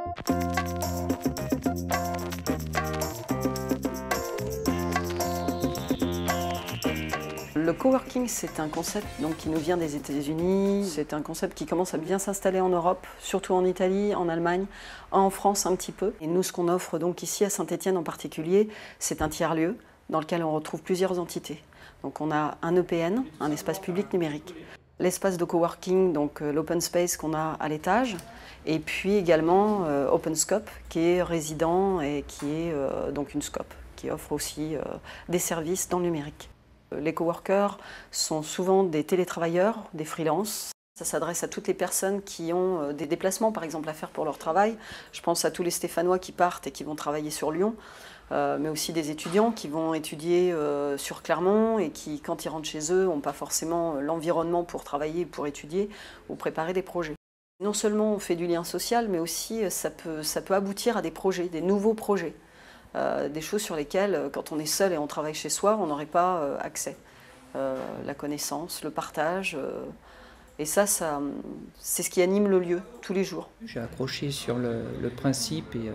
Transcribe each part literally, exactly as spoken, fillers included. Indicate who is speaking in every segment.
Speaker 1: Le coworking, c'est un concept donc, qui nous vient des États-Unis. C'est un concept qui commence à bien s'installer en Europe, surtout en Italie, en Allemagne, en France un petit peu. Et nous, ce qu'on offre donc ici à Saint-Étienne en particulier, c'est un tiers-lieu dans lequel on retrouve plusieurs entités. Donc on a un E P N, un espace public numérique. L'espace de coworking, donc euh, l'open space qu'on a à l'étage, et puis également euh, OpenScope, qui est résident et qui est euh, donc une scope, qui offre aussi euh, des services dans le numérique. Les coworkers sont souvent des télétravailleurs, des freelances. Ça s'adresse à toutes les personnes qui ont des déplacements, par exemple, à faire pour leur travail. Je pense à tous les Stéphanois qui partent et qui vont travailler sur Lyon, euh, mais aussi des étudiants qui vont étudier euh, sur Clermont et qui, quand ils rentrent chez eux, n'ont pas forcément l'environnement pour travailler, pour étudier ou préparer des projets. Non seulement on fait du lien social, mais aussi ça peut, ça peut aboutir à des projets, des nouveaux projets. Euh, des choses sur lesquelles, quand on est seul et on travaille chez soi, on n'aurait pas euh, accès. Euh, la connaissance, le partage, euh, et ça, ça c'est ce qui anime le lieu tous les jours.
Speaker 2: J'ai accroché sur le, le principe et euh,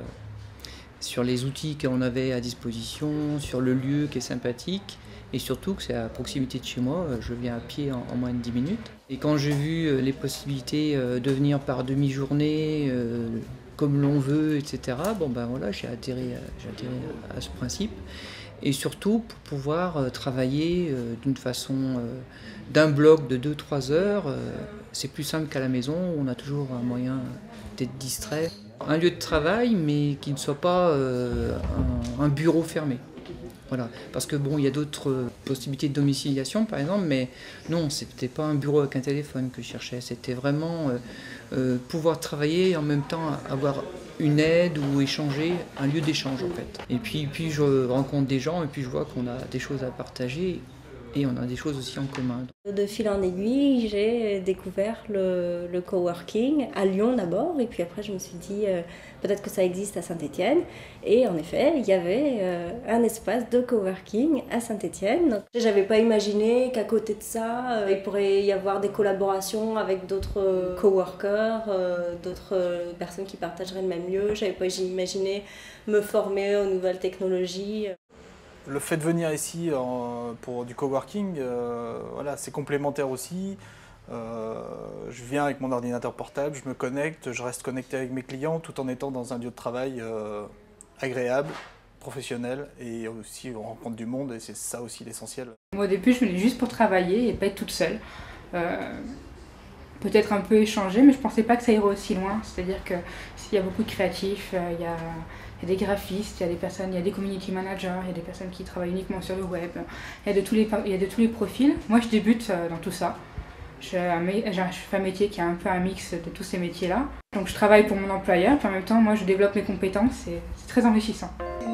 Speaker 2: sur les outils qu'on avait à disposition, sur le lieu qui est sympathique, et surtout que c'est à proximité de chez moi, je viens à pied en, en moins de dix minutes. Et quand j'ai vu les possibilités de venir par demi-journée, euh, comme l'on veut, et cetera, bon ben voilà, j'ai adhéré, j'ai adhéré à ce principe. Et surtout pour pouvoir travailler euh, d'une façon, euh, d'un bloc de deux trois heures, euh, c'est plus simple qu'à la maison, on a toujours un moyen d'être distrait. Un lieu de travail, mais qui ne soit pas euh, un, un bureau fermé. Voilà. Parce que bon, il y a d'autres possibilités de domiciliation, par exemple, mais non, c'était pas un bureau avec un téléphone que je cherchais. C'était vraiment euh, euh, pouvoir travailler et en même temps avoir une aide ou échanger, un lieu d'échange en fait. Et puis, puis je rencontre des gens et puis je vois qu'on a des choses à partager. Et on a des choses aussi en commun.
Speaker 3: De fil en aiguille, j'ai découvert le, le coworking à Lyon d'abord, et puis après je me suis dit euh, peut-être que ça existe à Saint-Étienne. Et en effet, il y avait euh, un espace de coworking à Saint-Étienne. Je n'avais pas imaginé qu'à côté de ça, euh, il pourrait y avoir des collaborations avec d'autres euh, coworkers, euh, d'autres euh, personnes qui partageraient le même lieu. Je n'avais pas imaginé me former aux nouvelles technologies.
Speaker 4: Le fait de venir ici euh, pour du coworking, euh, voilà, c'est complémentaire aussi. Euh, je viens avec mon ordinateur portable, je me connecte, je reste connecté avec mes clients tout en étant dans un lieu de travail euh, agréable, professionnel, et aussi on rencontre du monde et c'est ça aussi l'essentiel.
Speaker 5: Moi au début je venais juste pour travailler et pas être toute seule. Euh, peut-être un peu échanger, mais je pensais pas que ça irait aussi loin. C'est-à-dire que s'il y a beaucoup de créatifs, euh, il y a Il y a des graphistes, il y a des personnes, il y a des community managers, il y a des personnes qui travaillent uniquement sur le web. Il y a de tous les, il y a de tous les profils. Moi, je débute dans tout ça. Je fais un métier qui a un peu un mix de tous ces métiers-là. Donc, je travaille pour mon employeur, puis en même temps, moi, je développe mes compétences et c'est très enrichissant.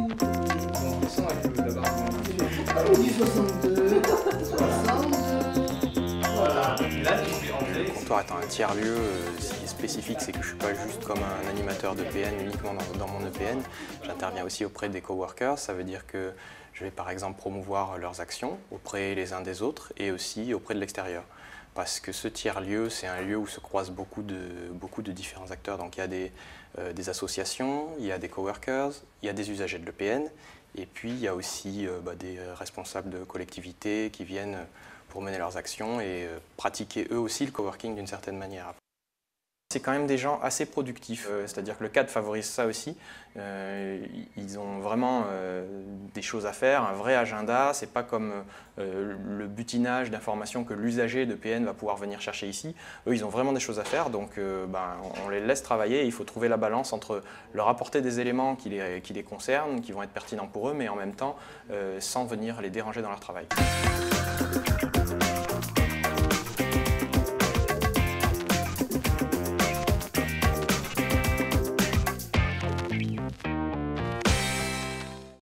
Speaker 6: Le comptoir étant un tiers-lieu, ce qui est spécifique, c'est que je ne suis pas juste comme un animateur de P N uniquement dans, dans mon E P N. J'interviens aussi auprès des coworkers, ça veut dire que je vais par exemple promouvoir leurs actions auprès les uns des autres et aussi auprès de l'extérieur. Parce que ce tiers-lieu, c'est un lieu où se croisent beaucoup de, beaucoup de différents acteurs. Donc il y a des, euh, des associations, il y a des coworkers, il y a des usagers de l'E P N, et puis il y a aussi euh, bah, des responsables de collectivités qui viennent pour mener leurs actions et euh, pratiquer eux aussi le coworking d'une certaine manière. C'est quand même des gens assez productifs, euh, c'est-à-dire que le cadre favorise ça aussi. Euh, ils ont vraiment euh, des choses à faire, un vrai agenda. C'est pas comme euh, le butinage d'informations que l'usager de P N va pouvoir venir chercher ici. Eux, ils ont vraiment des choses à faire, donc euh, ben, on les laisse travailler. Et il faut trouver la balance entre leur apporter des éléments qui les, qui les concernent, qui vont être pertinents pour eux, mais en même temps euh, sans venir les déranger dans leur travail.